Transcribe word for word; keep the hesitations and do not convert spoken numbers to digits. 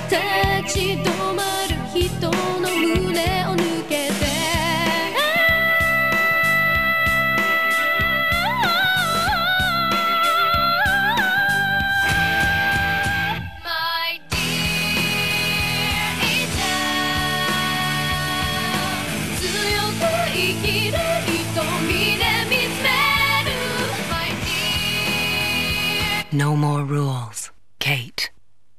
立ち止まる人の胸を抜けて生きる瞳で見つめる My dear No more rules.